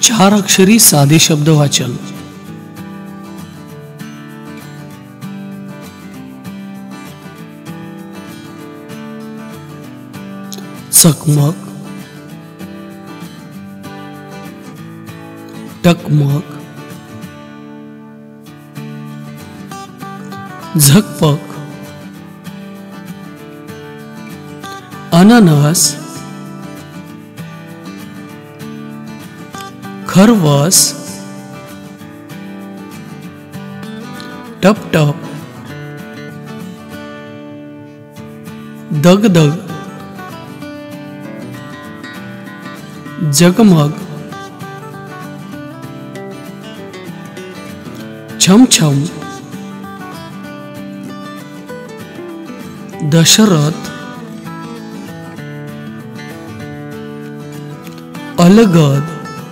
चार अक्षरी साधे शब्द वाचन. चकमक, टकमक, झकपक, अननस, खरवस, टपटप, दगदग, जगमग, छमछम, दशरथ, अलगद,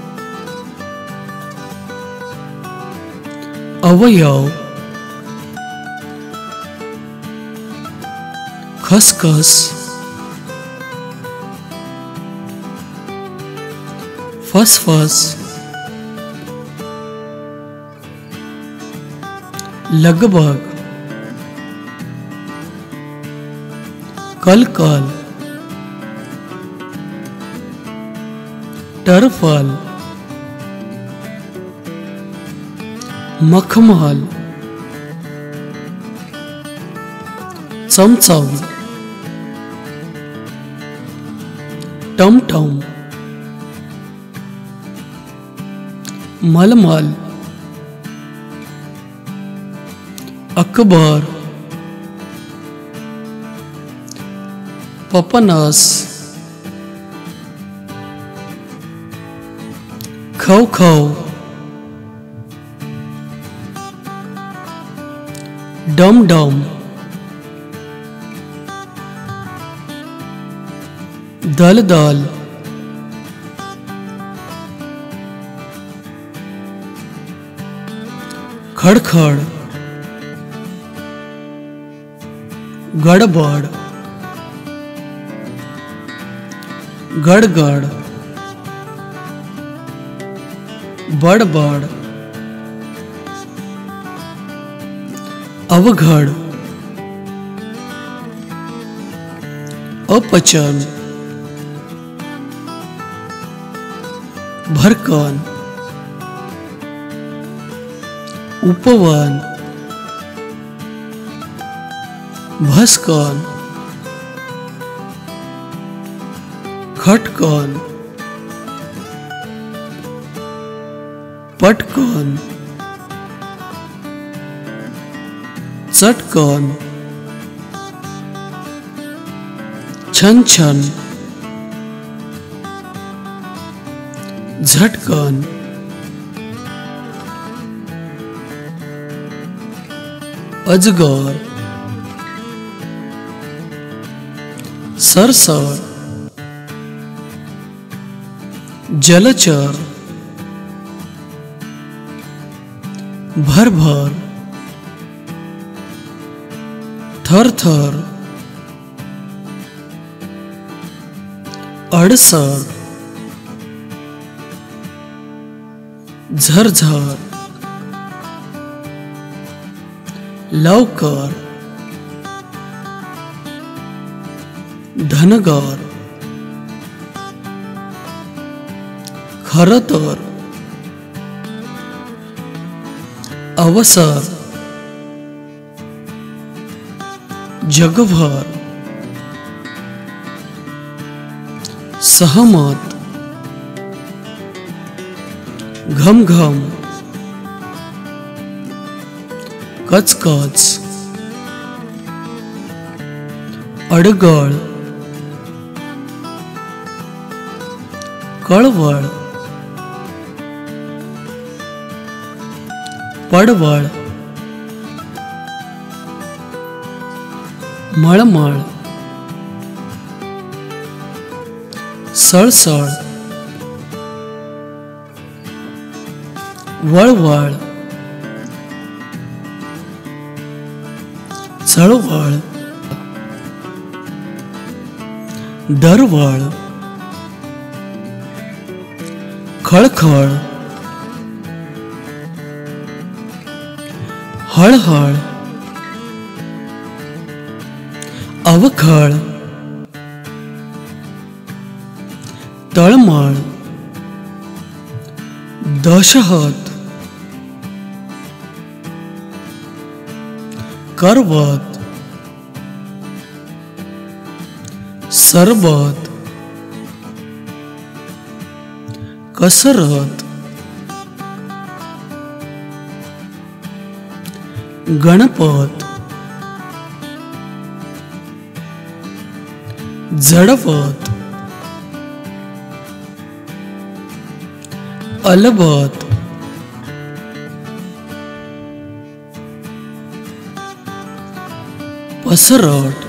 अवयव, खसखस, फसफस, लगभग, कलकल, टरफल, मखमल, चमचम, टमटम, मलमल, अकबर, पपनस, खवखव, डमडम, दलदल, खड़खड़, गड़बड़, गड़गड़, बड़बड़, अवघड़, अपचन, भरकन, उपवन, भस्कन, खटकन, पटकन, चटकन, छन छन, झटकन, अजगर, सरसर, जलचर, भरभर, थरथर, अड़सर, झरझर, लवकर, धनगर, खरतर, अवसर, जगभर, सहमत, घमघम, कचकच, अडगळ, कळवळ, पडवळ, मळमळ, सळसळ, वळवळ, चळवळ, दरवळ, खळखळ हळहळ अवखळ तळमळ दहशत करवत सरबत कसरत गणपत झडपत अलबत पसरट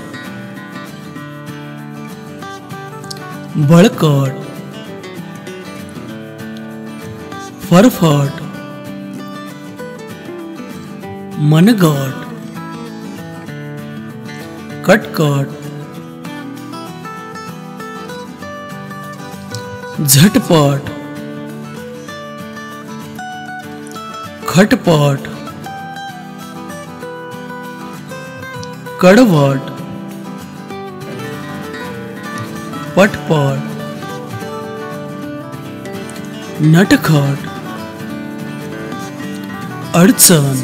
बळकट फरफट मनगट कटकट झटपट खटपट कडवट पटपट नटखट अडचण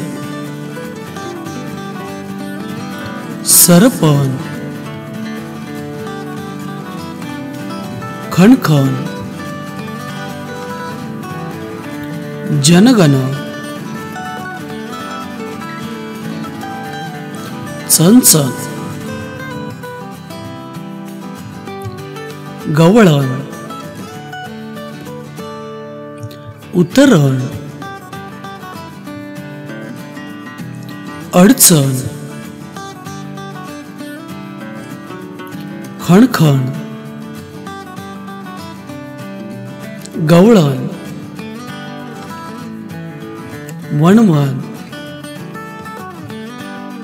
सरपण खणखण जनगण चणचण गवळण उतरण अडचण खणखण गवळण वणवण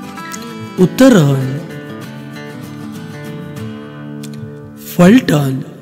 उतरण फलटण